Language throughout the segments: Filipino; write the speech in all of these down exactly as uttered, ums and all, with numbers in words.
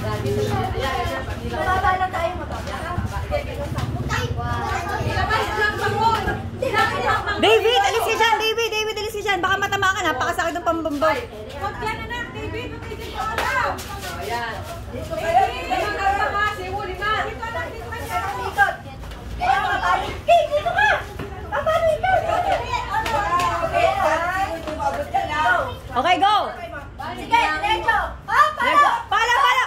Baba lang tayo mo to. David, alis ka dyan! David, David, alis ka dyan! Baka matama ka, napakasakit ng pambambay. Huwag yan anak, David! Matigil ko alam! Ayan. Dito kayo! Dito ka ma! Siwo, lima! Dito anak, dito ka siya! Dito! Kaya ka paano? Kay, dito ka! Paano ikaw? Okay, go! Sige, diretso! Ah, paano? Pala, pala!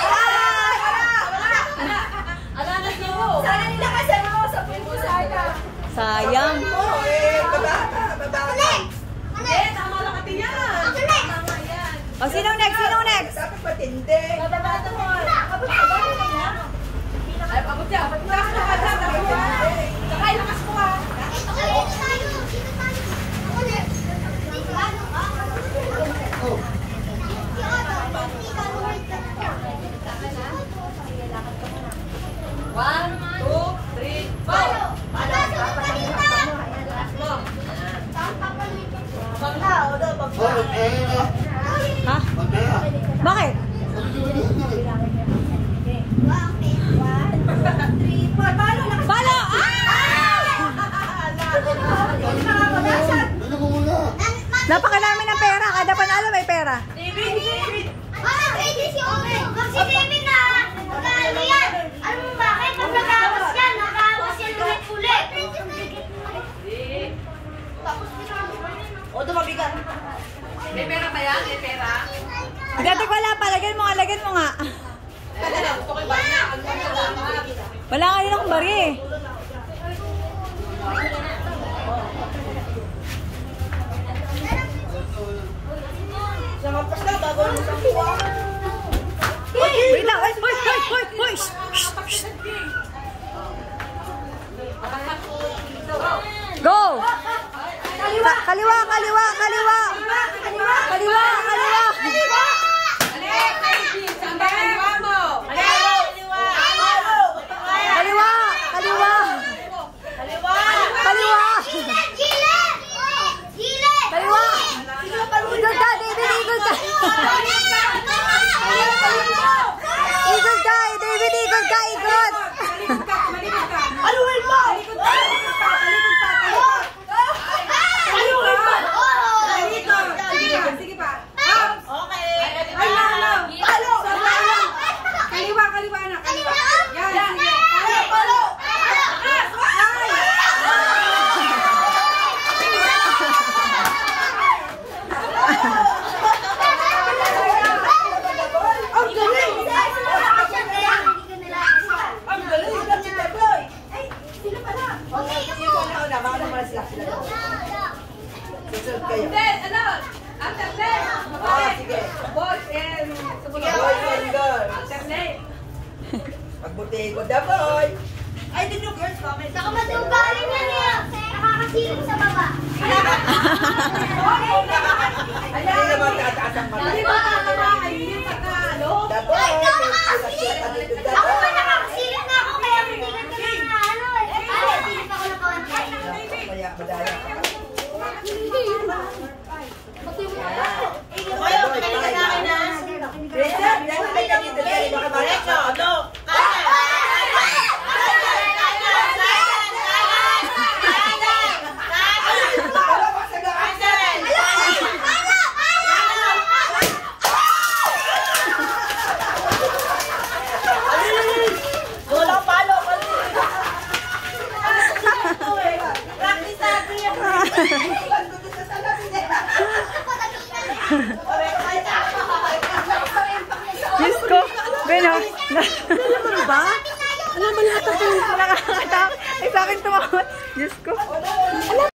Ala na siwo! Sana nila kasama ko sa puso sana. Sayang. Oo, eh, baba ka, baba ka. Eh, tama lang natin yan! Tama yan! O, sino next? Sino next? Dapat matindi. Bababa ito mo. Bababa ito mo. Ay, abot siya! Abot siya! Abot siya! Abot siya! Saka ilakas mo ha! One, two, three, go! Ha? Bakit? Palo! Napakarami ng pera. Kada panalo may pera. David! David! O, tumabigan. May pera ba yan? May pera? Gatik wala pa. Lagyan mo nga. Lagyan mo nga. Gusto ko yung banya. Ano ba salamat? Wala nga din akong bari eh. Namapas na, bago mo sa kuha. Wait lang. Wait, wait, wait, wait, wait. Shh, shh, shh. Go! Kaliwa, kaliwa, kaliwa, kaliwa. Kaliwa, kaliwa. Alek! Saan ba kaliwa mo? Kaliwa, kaliwa. Kaliwa. Kaliwa. Ikot ka, David, ikot ka. Ikot ka, David, ikot ka, ikot. Malikot ka! Malikot ka! Aluhin mo! Malikot ka! Malikot ka! Malikot ka! Malikot ka! Malikot! Sige pa! Sige pa! Okay. Ay, lang, lang! Palo! Palo! Kaliwa, kaliwa na! Kaliwa! Yan! Sige! Palo! Palo! Ang galing! Ang galing! Ay, sino pala? Ikaw na una, baka naman sila sila. Susunod kayo. Then, ano? Alternate! Ah, sige. Boys and... Sumunod. Boys and girls. Alternate! Magbuti ko the boy. Ay, din yung girls comment. Saka matugaling na niya. Nakakasilip sa baba. Hindi naman tataas ang mata. Hindi ba tama? Ayun, pagka ano? The boy. Ay, ikaw May nakakasilip. sila dito the Ako pa boy. nakakasilip na ako kaya hindi ka na ano eh. Ay, silip ako na kaunti. Kaya madaya ka. Kayo, pinagin sa akin na. Richard, dahil ka dito dito. Baka Diretso, malaka. ano? Wala palo. Practice natin yan. Diyos ko. Beno. Alam mo ba? Alam mo lahat ako. Nakakatakot. Ay, sa akin tumawad. Diyos ko.